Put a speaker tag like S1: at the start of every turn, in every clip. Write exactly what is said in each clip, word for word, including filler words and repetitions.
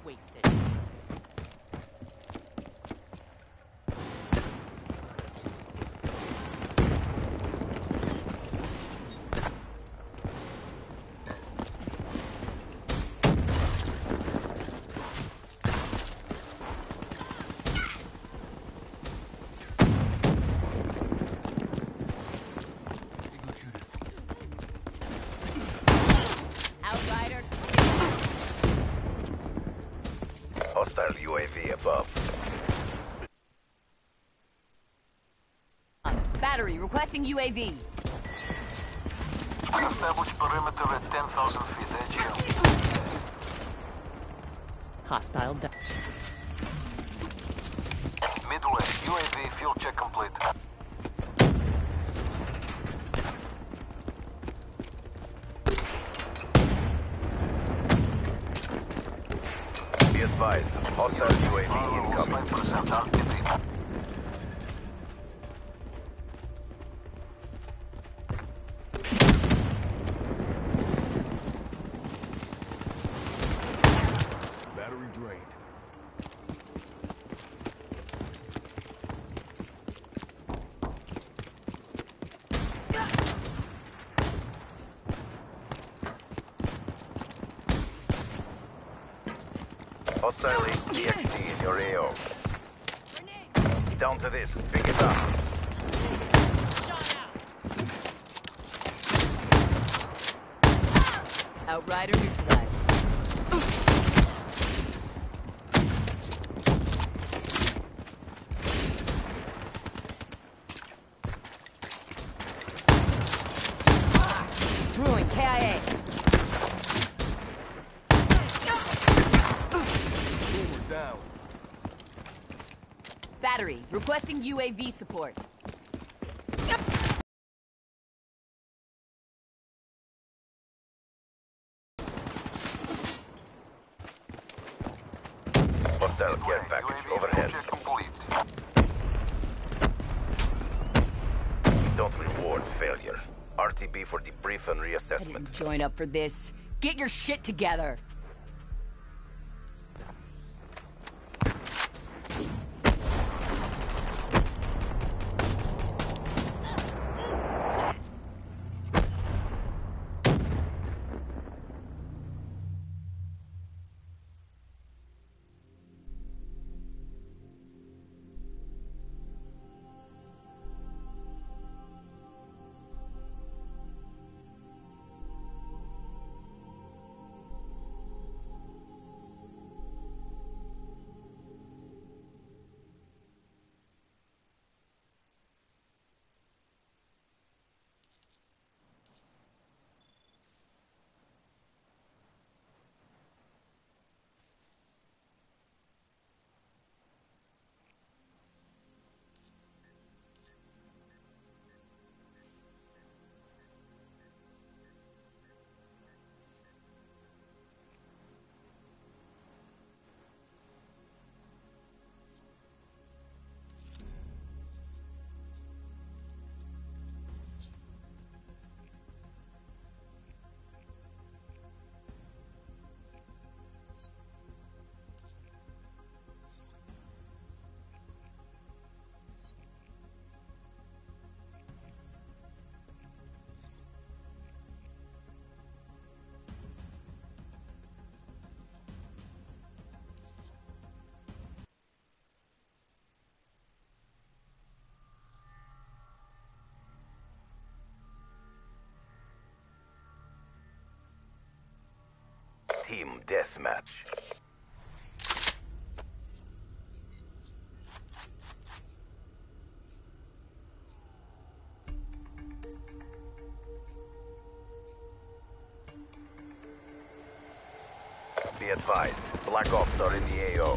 S1: wasted.
S2: Hostile U A V above.
S1: Battery requesting U A V.
S3: Establish perimeter at ten thousand feet. Edge here.
S1: Hostile down.
S3: Midway. U A V fuel check complete.
S2: Be advised, hostile U A V incoming.
S3: five percent R P D.
S4: Battery drained.
S2: Hostile H D in your A O. It's down to this. Pick it up.
S1: Outrider neutralized. Ruin K I A.
S4: Boomer down.
S1: Battery requesting U A V support.
S2: Hostile care package overhead.
S3: Check complete.
S2: We don't reward failure. R T B for debrief and
S1: I
S2: reassessment.
S1: didn't join up for this. Get your shit together.
S2: Team deathmatch. Be advised, Black Ops are in the A O.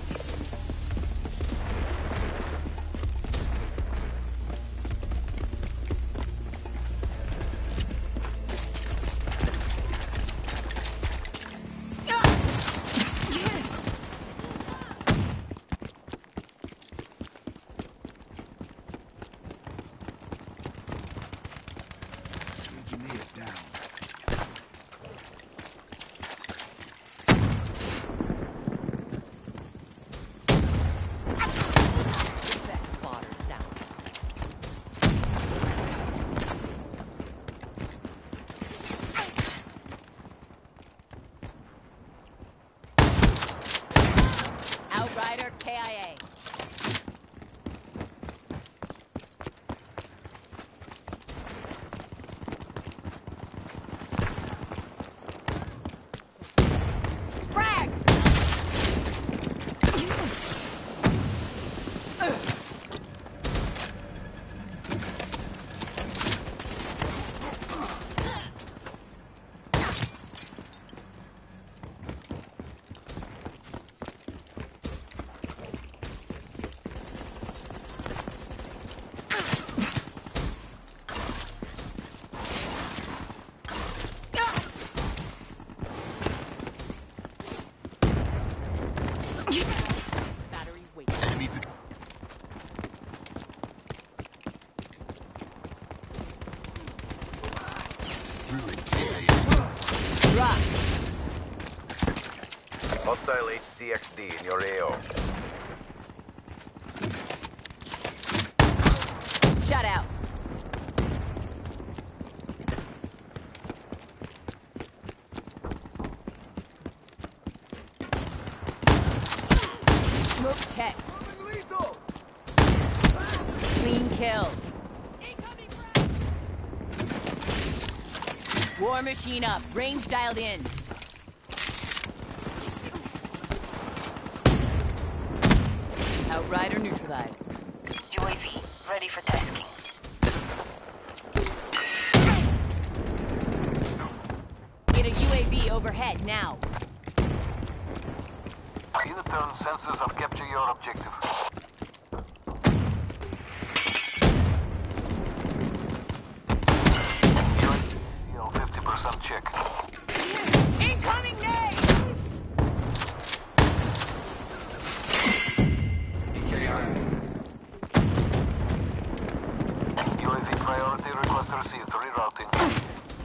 S4: Engineer down.
S1: Rider K I A. Frag! Battery wait.
S4: Enemy pick. Ruin K I A.
S1: Drop.
S2: Hostile H C X D in your A O.
S1: Shut out. Smoke check.
S4: Lethal!
S1: Clean kill. War machine up. Range dialed in. Outrider neutralized.
S5: U A V, ready for tasking.
S1: Get a U A V overhead now.
S3: In the turn, sensors have captured your objective. Your fifty percent check.
S1: Incoming nade!
S4: K I A.
S3: U A V priority request received. Rerouting.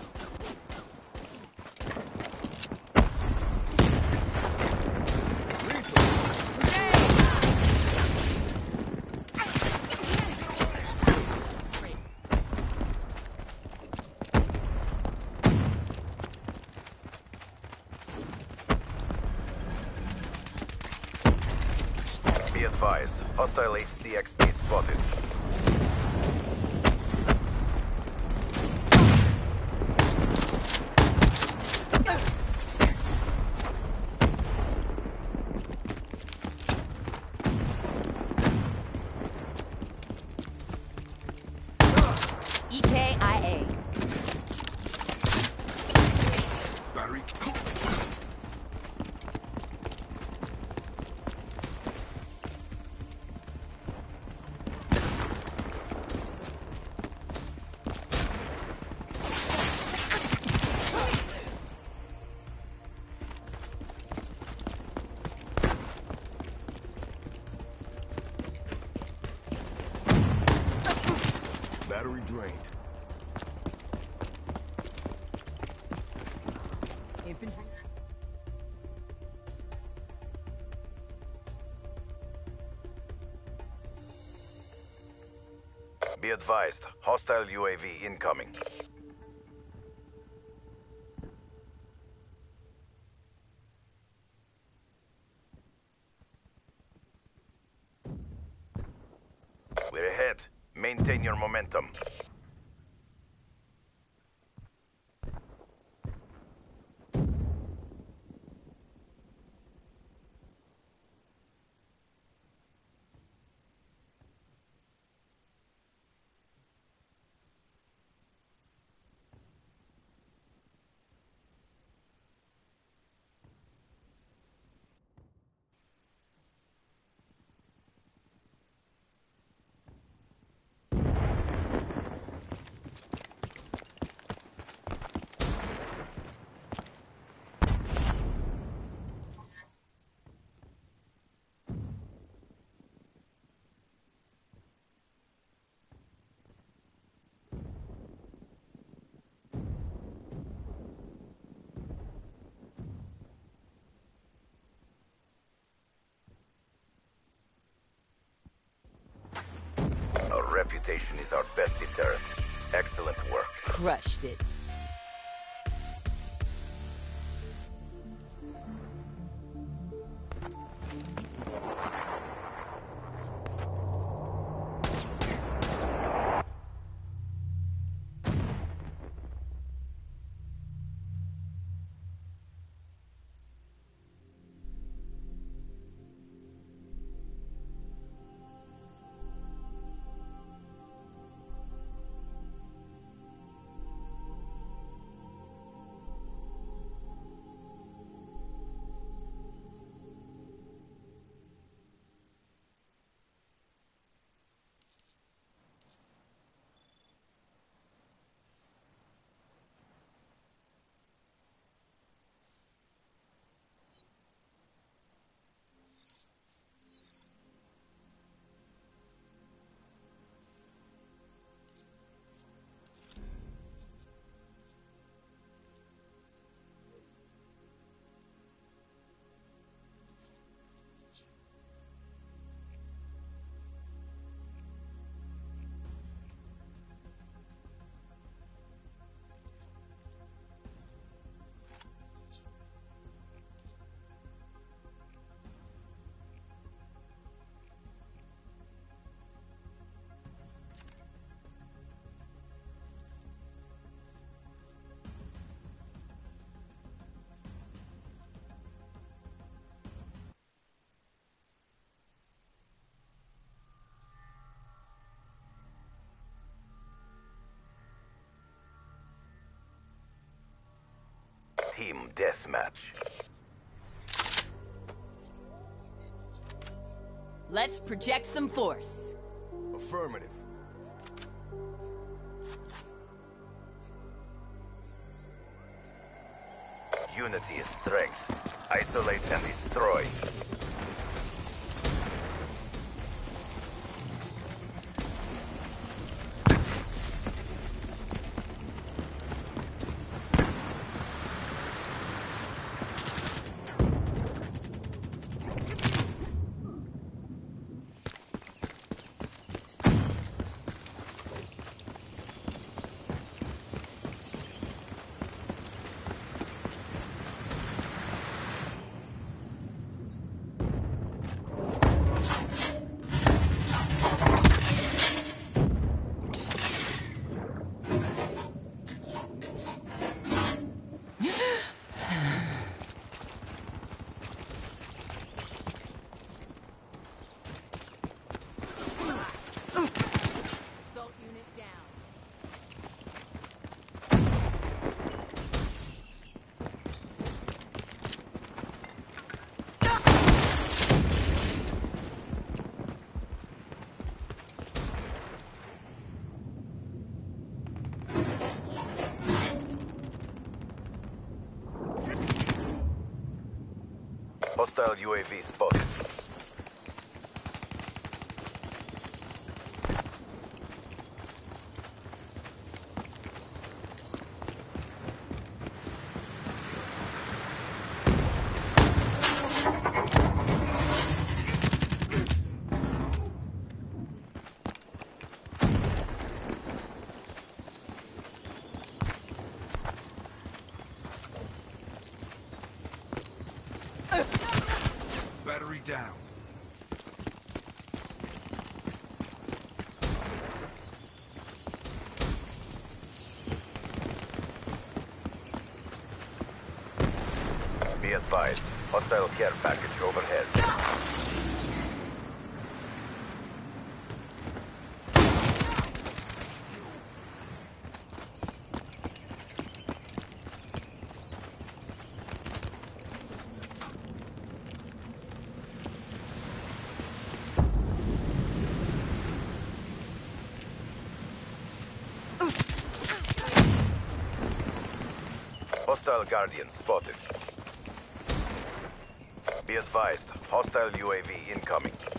S2: Be advised, hostile H C X D spotted.
S1: E K I A.
S4: Battery. Battery drained.
S1: Infantry.
S2: Be advised, hostile U A V incoming. We're ahead. Maintain your momentum. Our reputation is our best deterrent. Excellent work.
S1: Crushed it.
S2: Team deathmatch.
S1: Let's project some force.
S4: Affirmative.
S2: Unity is strength. Isolate and destroy.
S1: Assault unit down.
S2: Hostile U A V spotted.
S4: Battery down.
S2: Be advised, hostile care package overhead. Hostile Guardian spotted. Be advised, hostile U A V incoming.